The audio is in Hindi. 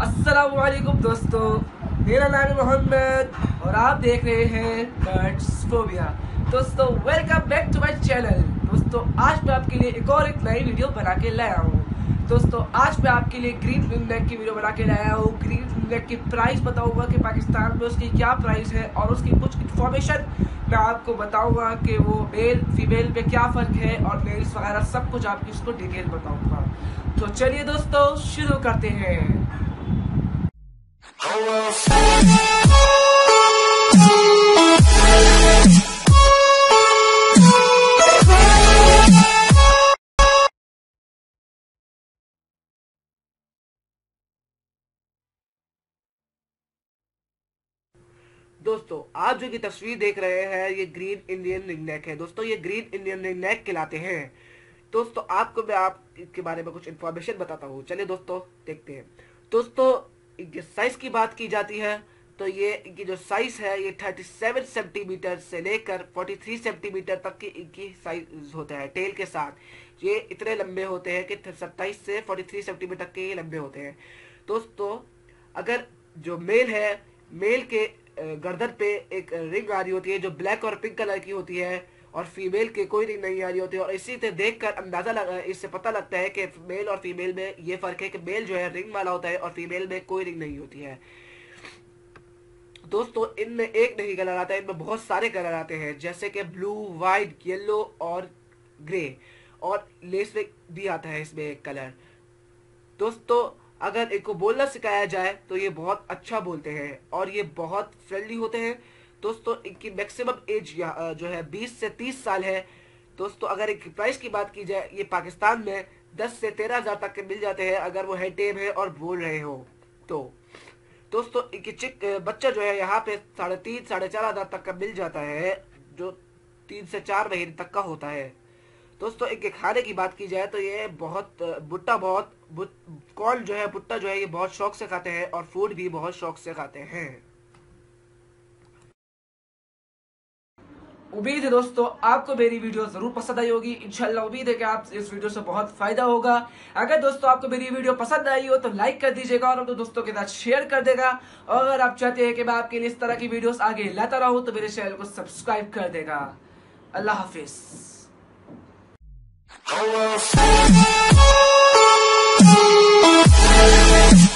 अस्सलामुअलैकुम दोस्तों, मेरा नाम है मोहम्मद और आप देख रहे हैं बर्ड्सफोबिया। दोस्तों welcome back to my channel. दोस्तों आज मैं आपके लिए एक नई वीडियो बना के लाया हूँ। दोस्तों आज मैं आपके लिए ग्रीन रिंगनेक की वीडियो बना के लाया हूँ। ग्रीन रिंगनेक की प्राइस बताऊंगा कि पाकिस्तान में उसकी क्या प्राइस है और उसकी कुछ इन्फॉर्मेशन मैं आपको बताऊंगा कि वो मेल फीमेल में क्या फ़र्क है और मेल्स वगैरह सब कुछ आपकी उसको डिटेल बताऊंगा। तो चलिए दोस्तों शुरू करते हैं। दोस्तों आप जो की तस्वीर देख रहे हैं ये ग्रीन इंडियन रिंगनेक है। दोस्तों ये ग्रीन इंडियन रिंगनेक कहलाते हैं। दोस्तों आपको मैं आपके बारे में कुछ इन्फॉर्मेशन बताता हूँ। चलिए दोस्तों देखते हैं। दोस्तों इनके साइज की बात की जाती है तो ये इनकी जो साइज है ये 37 सेंटीमीटर से लेकर 43 सेंटीमीटर तक की इनकी साइज होता है। टेल के साथ ये इतने लंबे होते हैं कि 27 से 43 सेंटीमीटर के ये लंबे होते हैं। दोस्तों अगर जो मेल है, मेल के गर्दन पे एक रिंग आ रही होती है जो ब्लैक और पिंक कलर की होती है और फीमेल के कोई रिंग नहीं आ रही होती है। और इसी से देखकर अंदाजा लगा, इससे पता लगता है कि मेल और फीमेल में ये फर्क है कि मेल जो है रिंग वाला होता है और फीमेल में कोई रिंग नहीं होती है। दोस्तों इनमें एक नहीं कलर आता है, इनमें बहुत सारे कलर आते हैं जैसे कि ब्लू, व्हाइट, येलो और ग्रे और लेस भी आता है इसमें एक कलर। दोस्तों अगर इनको बोलना सिखाया जाए तो ये बहुत अच्छा बोलते हैं और ये बहुत फ्रेंडली होते हैं। दोस्तों इनकी मैक्सिमम एज जो है 20 से 30 साल है। दोस्तों अगर इनकी प्राइस की बात की जाए ये पाकिस्तान में 10 से 13 हज़ार तक के मिल जाते हैं अगर वो हेड टेम है और बोल रहे हो तो। दोस्तों इनकी बच्चा जो है यहाँ पे 3.5 साढ़े 4 हज़ार तक का मिल जाता है जो 3 से 4 महीने तक का होता है। दोस्तों इनके खाने की बात की जाए तो ये बहुत कॉर्न जो है, भुट्टा जो है ये बहुत शौक से खाते हैं और फूड भी बहुत शौक से खाते हैं। उम्मीद है दोस्तों आपको मेरी वीडियो जरूर पसंद आई होगी। इंशाल्लाह उम्मीद है कि आप इस वीडियो से बहुत फायदा होगा। अगर दोस्तों आपको मेरी वीडियो पसंद आई हो तो लाइक कर दीजिएगा और अपने दोस्तों के साथ शेयर कर देगा। और अगर आप चाहते हैं कि मैं आपके लिए इस तरह की वीडियोस आगे लाता रहूं तो मेरे चैनल को सब्सक्राइब कर देगा। अल्लाह हाफिज।